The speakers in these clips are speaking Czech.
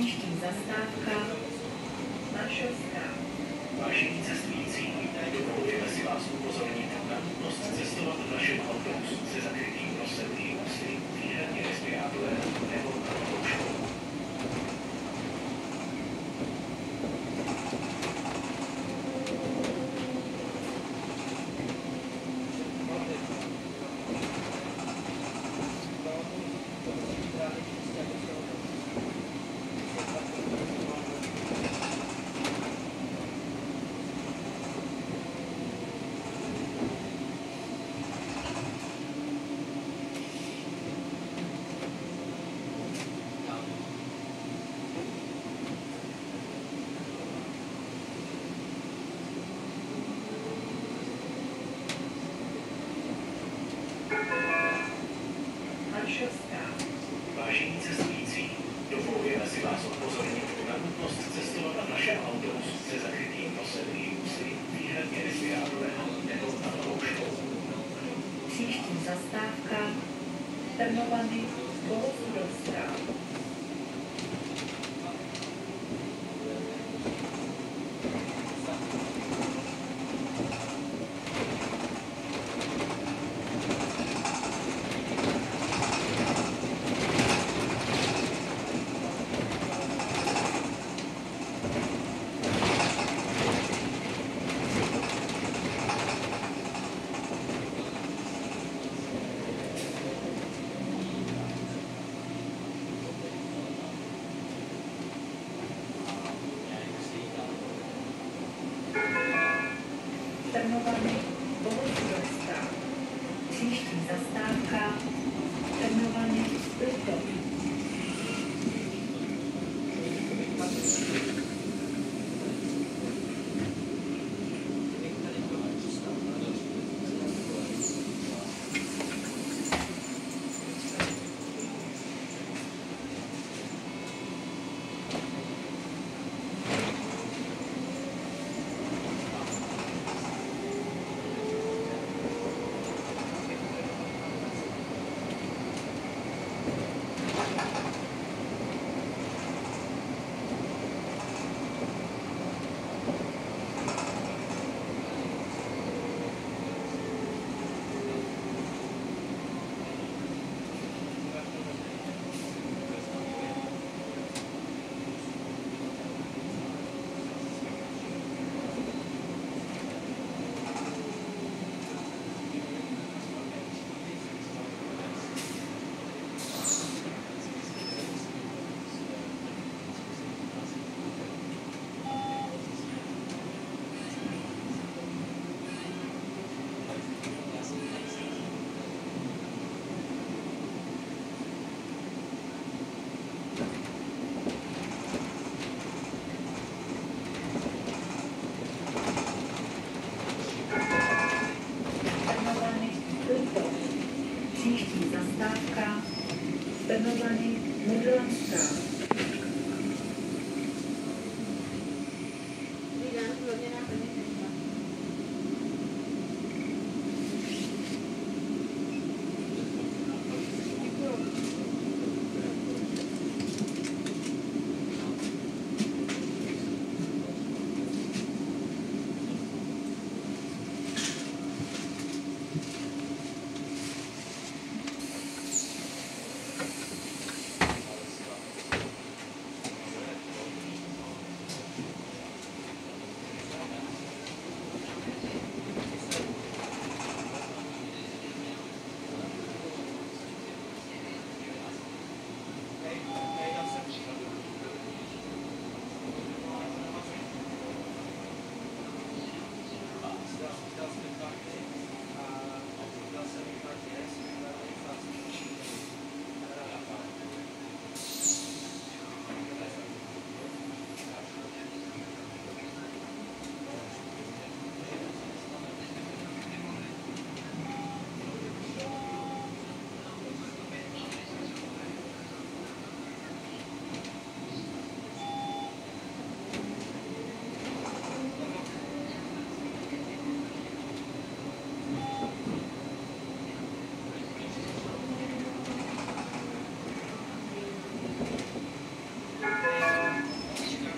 Příští zastávka Maršovská. Vážení cestující, dovolujeme si vás upozornit na nutnost cestovat v našem autobusu se zakrytým nosem i ústy, výhradně respirátorem nebo na rouškou. Vážení cestující, dovolujeme si vás upozornit na nutnost cestovat v našem autobusu se zakrytým nosem i ústy, výhradně respirátorem nebo na rouškou. Příští zastávka Trnovany Bohosudovská. Trnovany Bohosudovská. Příští zastávka Trnovany Liptov.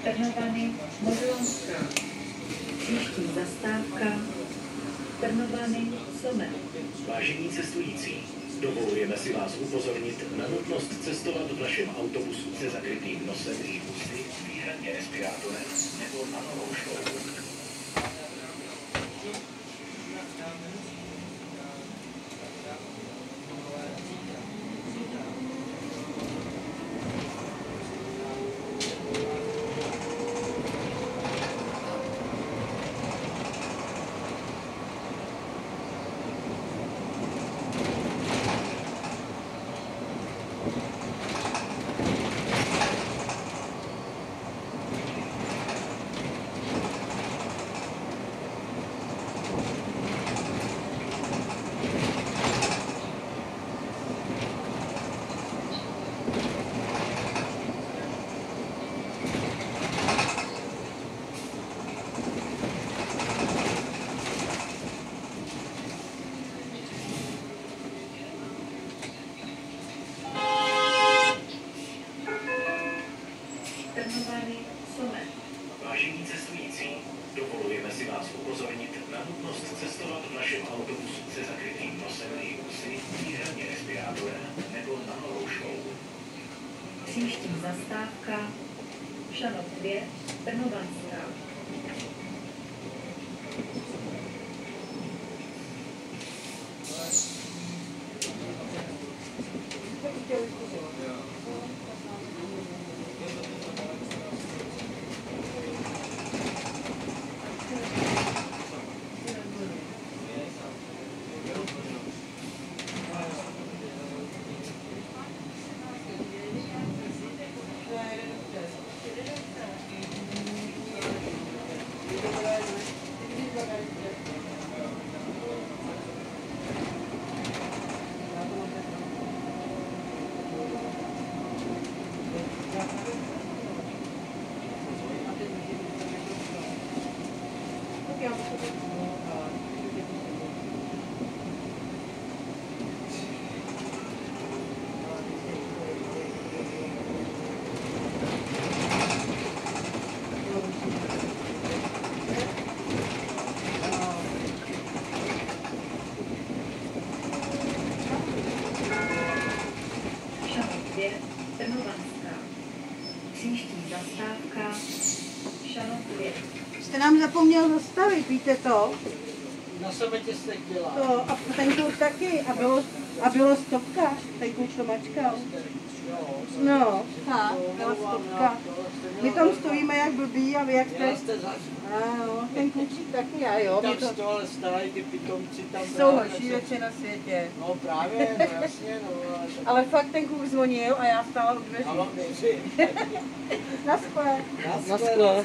Trnovany Modlonská. Příští zastávka Trnovany Somer. Vážení cestující, dovolujeme si vás upozornit na nutnost cestovat v našem autobusu se zakrytým nosem i ústy, výhradně respirátorem nebo nanorouškou. Vážení cestující, dovolujeme si vás upozornit na nutnost cestovat v našem autobusu se zakrytým nosem i ústy, výhradně respirátorem nebo nanorouškou. Příští zastávka Šanov 2, Trnovanská. Trnovanská. Příští zastávka Šanov 2. Jste nám zapomněl zastavit, víte to? Na sametě jste dělal. To a ten kluk taky. A bylo stopka, ten kluk to mačkal. No, byla stopka. My tam stojíme jak blbí a vy jak jste... Ano, ten klučík taky a jo. Tam z toho ale stávají ty pitomci tam. Jsou horší věci na světě. No právě, no jasně, no. Ale fakt ten kluk zvonil a já stála u dveří. A vám věřím. Na skle. Na skle.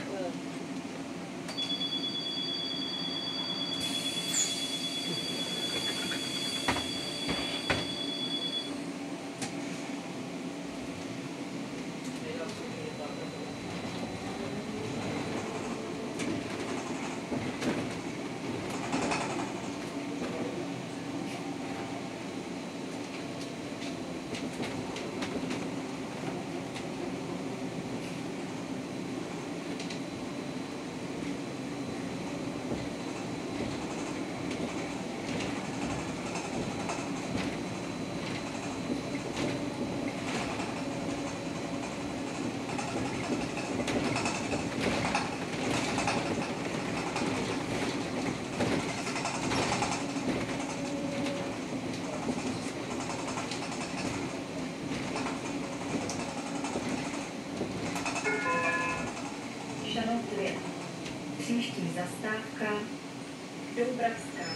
Šanov 2. Příští zastávka Doubravská.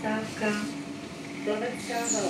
zastávka Plavecká hala.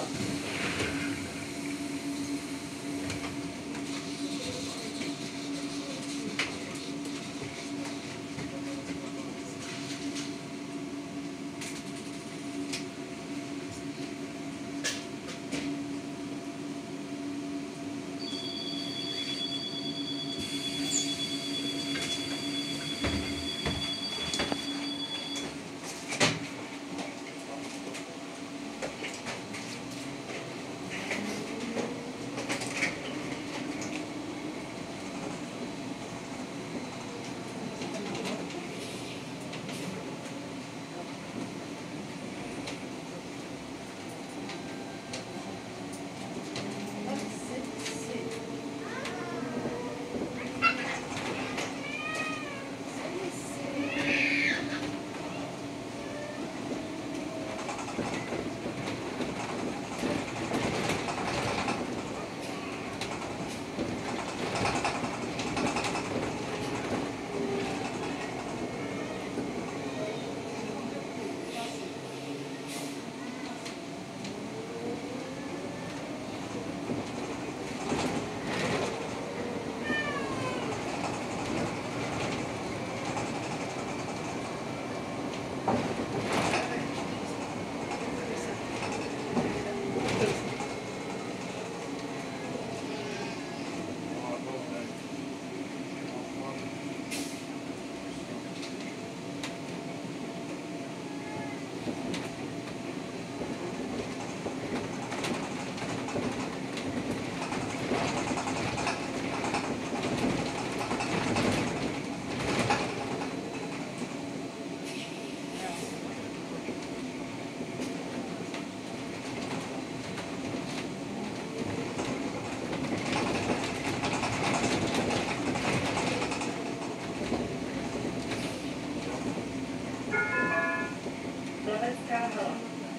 Plavecká hala.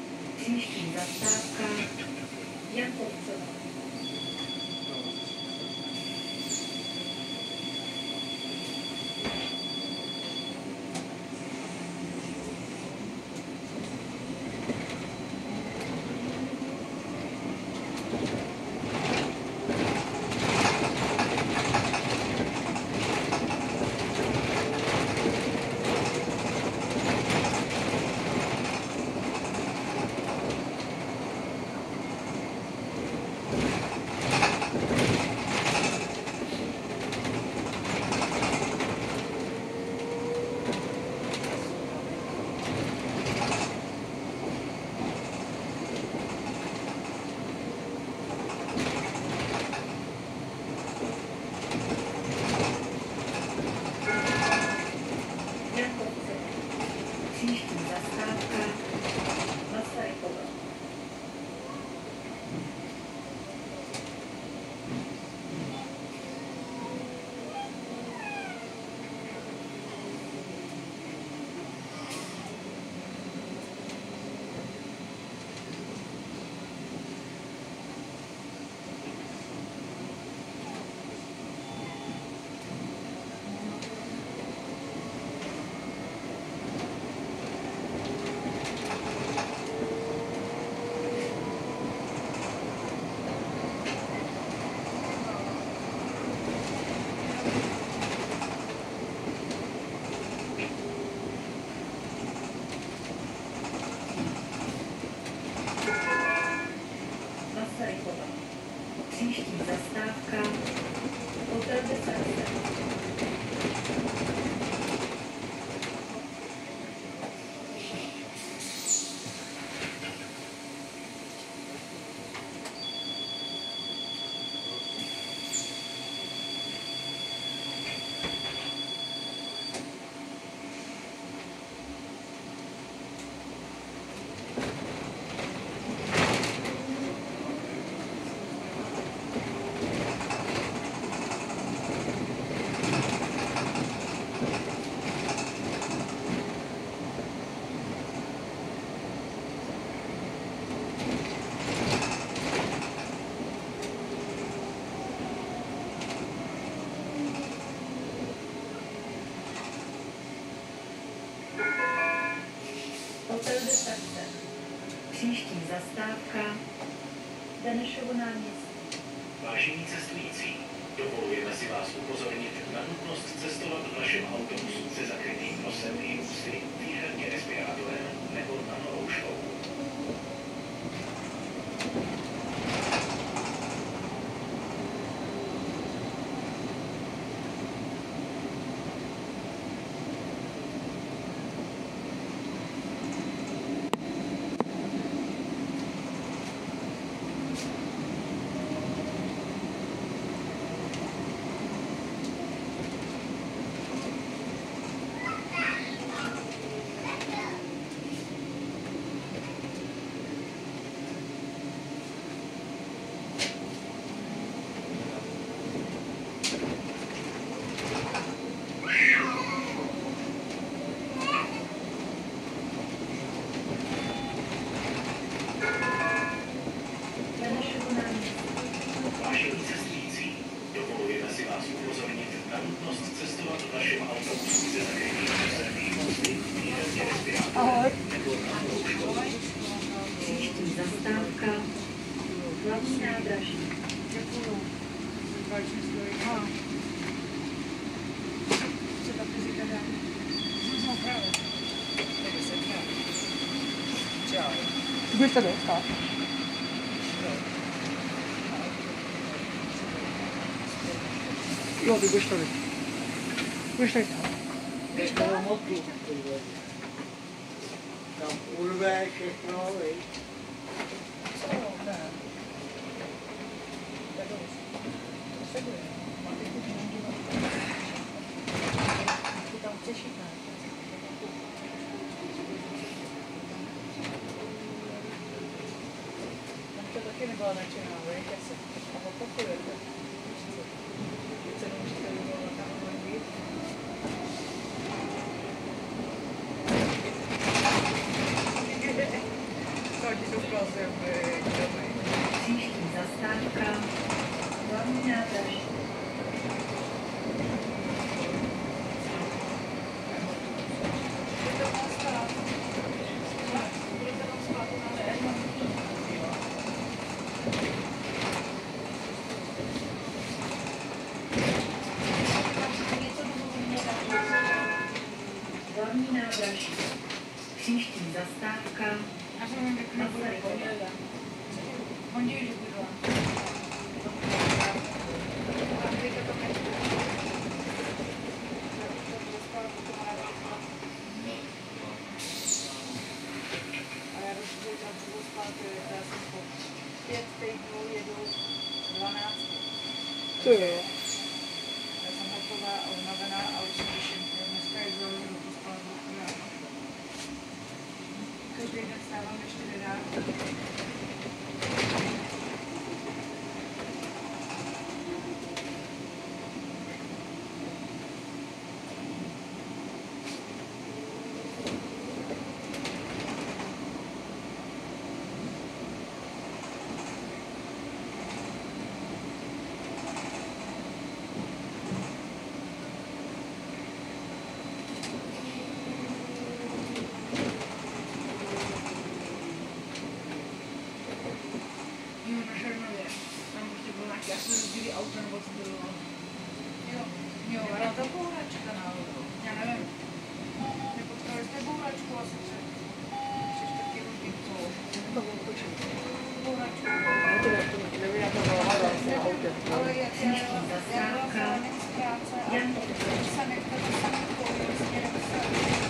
Příští zastávka Jankovcova. Příští zastávka Masarykova. Masarykova. Příští zastávka Hotel de Sance. zastávka Benešovo náměstí. Vážení cestující, dovolujeme si vás upozornit na nutnost cestovat v našem autobusu se zakrytým nosem i ústy, výhradně respirátorem nebo nanorouškou. Benešovo náměstí. Vážení cestující, dovolujeme si vás upozornit na nutnost cestovat v našem autobusu se zakrytým nosem i ústy, výhradně respirátorem nebo nanorouškou. Příští zastávka Hlavní nádraží. Budeš tady stát? Jo, ty budeš tady. Budeš tady stát. Je to motu. Tam urve všechno, víš. To taky nebyla nadšená, víš, jak se opakujete. Více nemůžete vyvolat tam být. To ti to ukazuje, Příští zastávka Hlavní nádraží. Hlavní nádraží. Příští zastávka Masarykova. Pondělí byla. A já rozumím, že budu spát, já jsem po 5 týdnů jedu 12. To jo. Já jsem hotová a unavená a už se těším. Dneska je zrovna pospala ráno. Každý den stávám ještě 4 ráno. Jo, na Žarnově. Tam prostě bylo nějaké, já jsem rozdělil auto nebo co bylo. Jo, ale ta bouračka na auto. Já nevím. Nepotkali jste bouračku asi před 3/4 roky. Bouračku. Nevím, jak to zavádá na autě. Ale jak já byla zároveň z práce a jsem jak to jsem pojil směrem se.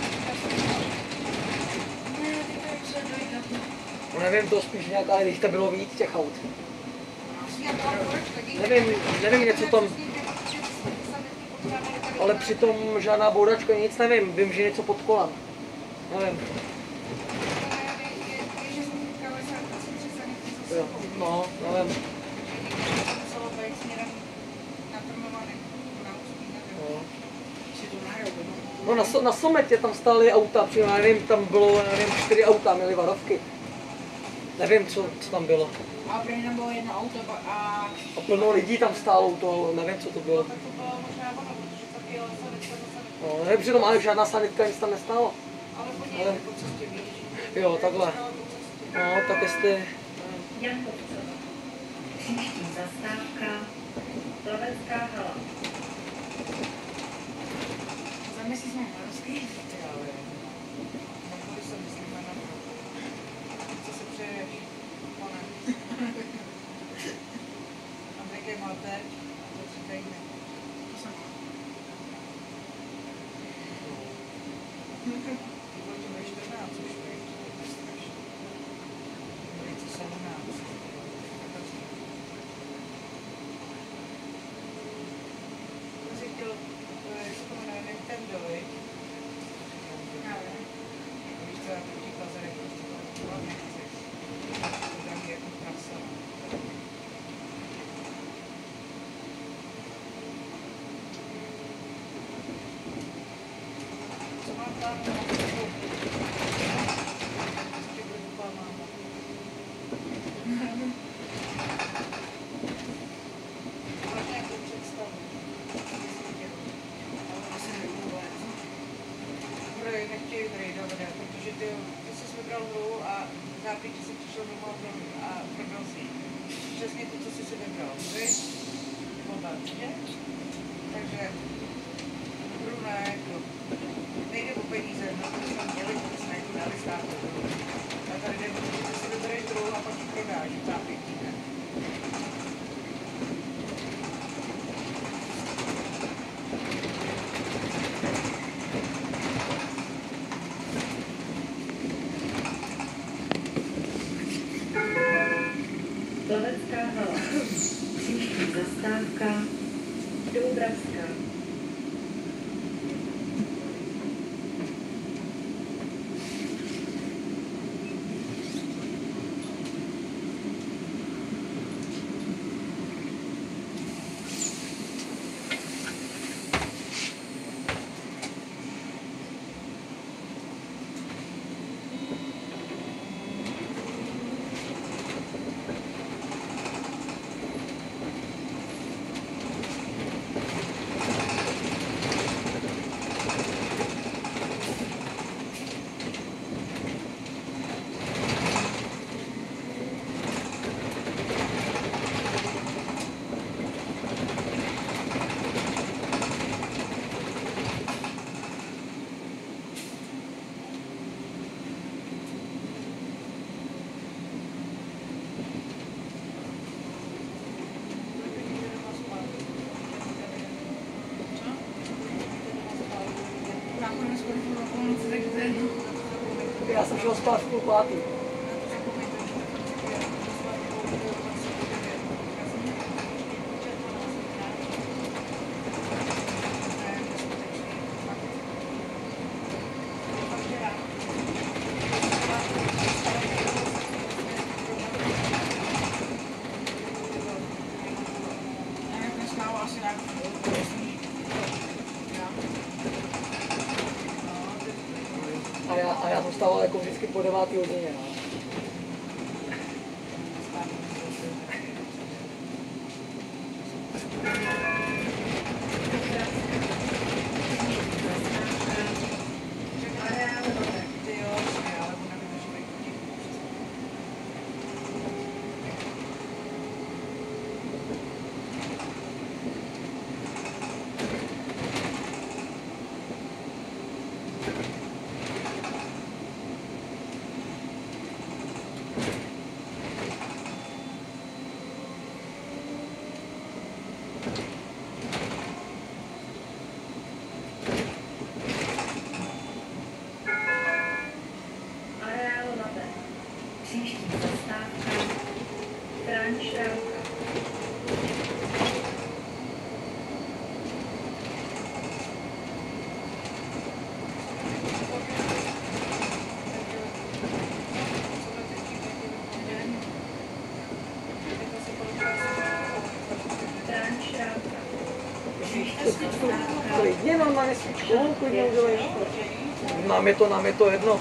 Ne, teďka jak se dojde. No nevím, to spíš nějaká, když to bylo víc těch aut. Já byla bouračka. Nevím něco tam, ale přitom žádná boudačka, nic nevím, vím, že něco pod kolem. Nevím. Jo, no, nevím. No na Sometě tam stály auta, přímo, nevím, tam bylo, nevím, 4 auta, měly varovky. Nevím, co tam bylo. A pro tam bylo jedno auto a plno lidí tam stálo u toho, nevím, co to bylo. tak to bylo možná ono, protože taky jela sanitka za sanitka. No, nevím, přitom ale žádná sanitka nic tam nestála. Ale po něj po cestě víš. Jo, takhle. Po cestě. No, tak jestli... Jankovcova. Příští zastávka Plavecká hala. Za měsíc mám Moravský. Nebudu se myslím na to. Co si přeješ? Pane. A jaký máte? A to 3 týdny. To jsem má. To bude 14, už víš. Bude 17. Jsem si chtěl, jak se tomu jmenuje, Nintendo, viď? Já vím. Víš co, já to říkal za rychlost, to byla nechci. To dám jako prasa. Co mám tam? Ještě budu úplná máma. Máš nějakou představu? Ale se nevůbec. Prodej nechtějí tradeovat, protože ty jsi vybral hru a zápětí si přišel domů a prodal si ji. Přesně to, co jsi si vybral, víš? Momentně. Takže hru ne, jako nejde o peníze, no to jsme měli, to jsme jako dali státu. A tady jde o to, že si vybereš hru a pak ji prodáš v zápětí, ne? Plavecká hala. Příští zastávka Doubravská. Nakonec skončilo na půlnoci, takže Já jsem šel spát v 5:30. A já jsem stával jako vždycky po 9. hodině. No. Areál Labe. Příští zastávka Franšrauka. Franšrauka. Příští zastávka Klidně normálně svíčkovou, klidně udělej. Nám je to jedno.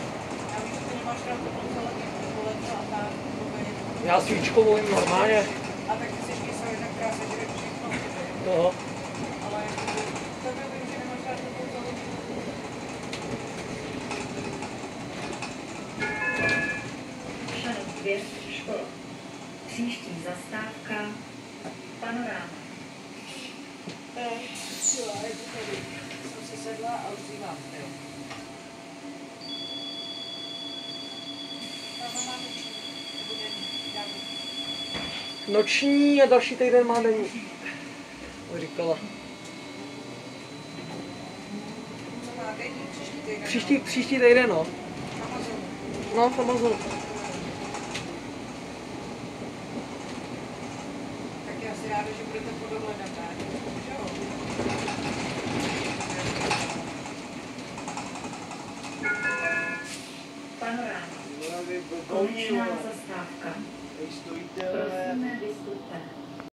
Já svíčkovou jim normálně. A tak ty jsi kyselý, tak krásně žere všechno. No. Ale to vím, že nemáš rád takovou celou. Šanovka. Svět škola. Příští zastávka Panoráma. Jsem se sedla a už zívám, jo. Noční a další týden má denní. Říkala. Příští týden, no. No, v Amazonu. Tak já si ráda, že budete podohledat, že jo? Panoráma. Konečná zastávka. Prosíme, vystupte.